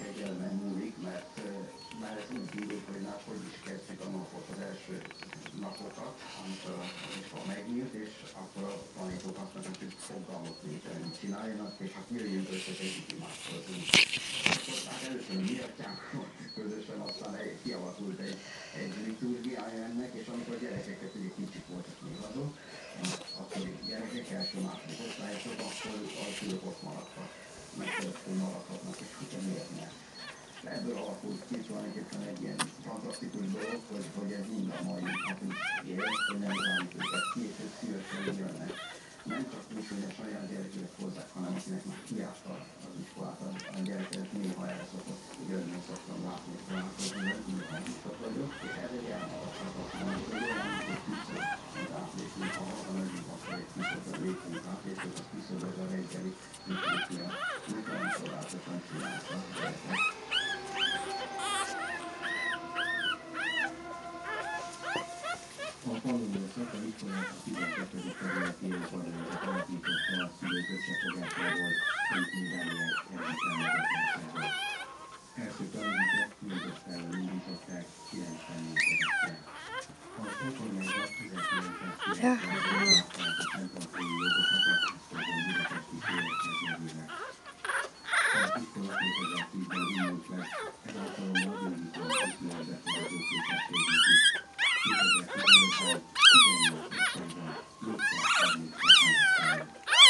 egyelmen múlik, mert már ez úgy indult, hogy már hogy is kezdtük a napot, az első napokat, amikor az iskola megnyílt, és akkor a tanítók azt mondták, hogy fogalmat létre, mit csináljanak, és hát jöjjünk össze, együtt imádkozzunk. Akkor hát először mi atyánk közösen, aztán kialakult egy liturgiája ennek, és amikor a gyerekeket, ugye kicsik voltak még azok, akkor gyerekek első második osztályosok, akkor a szülők ott maradtak, mert maradhatnak, és hogyha miért ne. Ebből alakult ki tulajdonképpen egy ilyen fantasztikus dolog, hogy ez mind a mai napig él, hogy nem zárjuk őket ki, és ők szívesen jönnek. Nem csak úgy, hogy a saját gyerekeket hozzák, hanem akinek már kiárta az iskolát, a gyereket néha el szokott jönni, szoktam látni, találkozni, mert néha biztos vagyok, és ez egy elmaradhatatlan, hogy olyan, mint egy küszöb, amit átlépünk, ahol a megyünk, akkor egy küszöbben lépünk át, és az küszöb, ez a reggeli liturgia, mint olyan csodálatosan csinálta a gyerekek. A falunőszak a iskolák a 12. területén kormányzat alapította a szülők összefogásával, és mindennek ennek támogatásával. Első tanulókat küldöttával indították 94-ben. Az önkormányzat 1990-ben a fenntartói jogokat a Tisztában budapesti főegyház nevének. Az iskola 2010-ben indult meg, ez alkalommal bővítve a kultúrás befogadó képességét is. 2015-ben 18 osztályban 430 osztályban.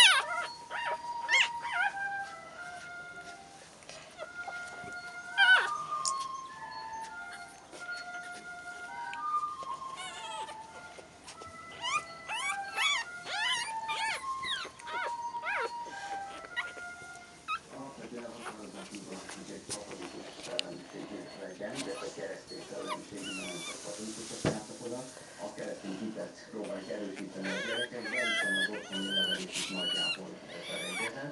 Alapvetően az alapvetően egy katolikus szellemiségű legyen, de a keresztény szellemiségű nem csak katolikusok jártak oda. A keresztény hitet próbálják erősíteni a gyerekekben, hiszen az otthoni nevelés is nagyjából felegyezett.